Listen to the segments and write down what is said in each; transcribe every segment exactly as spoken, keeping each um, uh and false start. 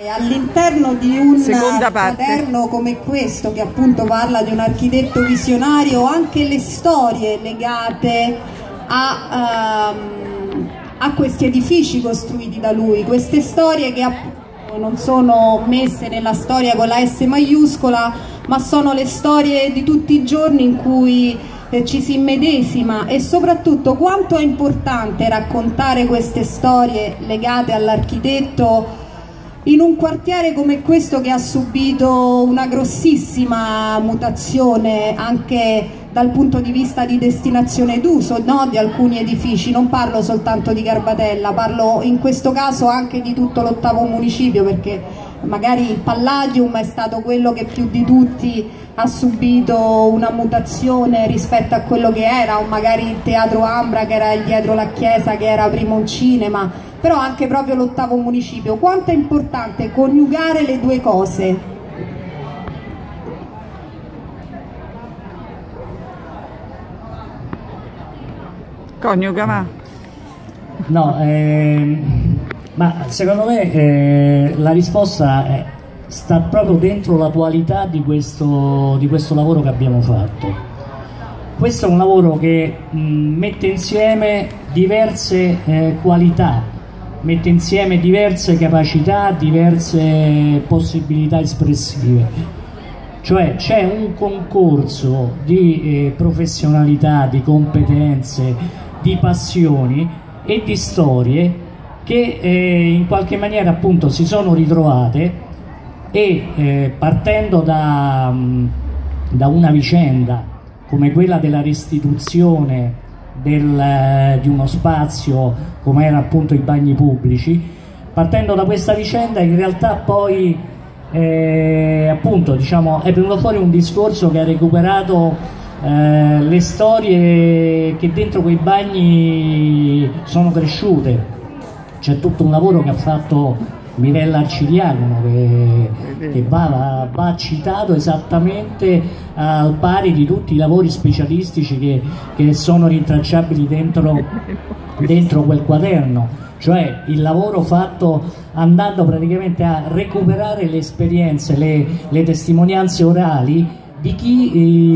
All'interno di un quaderno come questo, che appunto parla di un architetto visionario, anche le storie legate a, um, a questi edifici costruiti da lui, queste storie che appunto non sono messe nella storia con la S maiuscola, ma sono le storie di tutti i giorni in cui eh, ci si immedesima, e soprattutto quanto è importante raccontare queste storie legate all'architetto in un quartiere come questo, che ha subito una grossissima mutazione anche dal punto di vista di destinazione d'uso, no? Di alcuni edifici. Non parlo soltanto di Garbatella, parlo in questo caso anche di tutto l'ottavo municipio, perché magari il Palladium è stato quello che più di tutti ha subito una mutazione rispetto a quello che era, o magari il Teatro Ambra, che era dietro la chiesa, che era prima un cinema, però anche proprio l'ottavo municipio. Quanto è importante coniugare le due cose? Coniuga, ma? No, eh, ma secondo me eh, la risposta è, sta proprio dentro la qualità di questo, di questo lavoro che abbiamo fatto. Questo è un lavoro che mh, mette insieme diverse eh, qualità, mette insieme diverse capacità, diverse possibilità espressive. Cioè c'è un concorso di eh, professionalità, di competenze, di passioni e di storie che eh, in qualche maniera appunto si sono ritrovate e eh, partendo da, da una vicenda come quella della restituzione del, di uno spazio come era appunto i bagni pubblici, partendo da questa vicenda in realtà poi eh, appunto diciamo è venuto fuori un discorso che ha recuperato eh, le storie che dentro quei bagni sono cresciute. C'è tutto un lavoro che ha fatto Mirella Arciriacono che, che va, va citato esattamente al pari di tutti i lavori specialistici che, che sono rintracciabili dentro, dentro quel quaderno, cioè il lavoro fatto andando praticamente a recuperare le esperienze, le, le testimonianze orali di chi,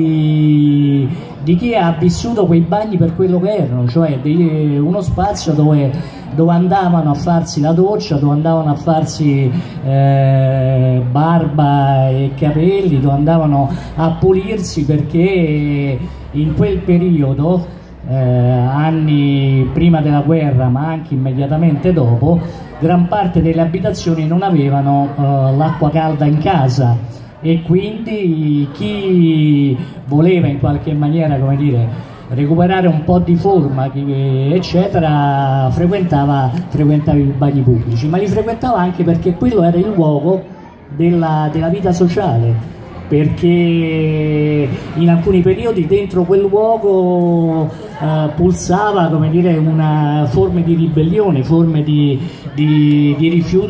eh, di chi ha vissuto quei bagni per quello che erano, cioè di, uno spazio dove, dove andavano a farsi la doccia, dove andavano a farsi eh, barba e capelli, dove andavano a pulirsi, perché in quel periodo, eh, anni prima della guerra ma anche immediatamente dopo, gran parte delle abitazioni non avevano eh, l'acqua calda in casa, e quindi chi voleva in qualche maniera, come dire, recuperare un po' di forma eccetera, frequentava, frequentava i bagni pubblici, ma li frequentava anche perché quello era il luogo della, della vita sociale, perché in alcuni periodi dentro quel luogo eh, pulsava, come dire, una forme di ribellione, forme di, di, di rifiuto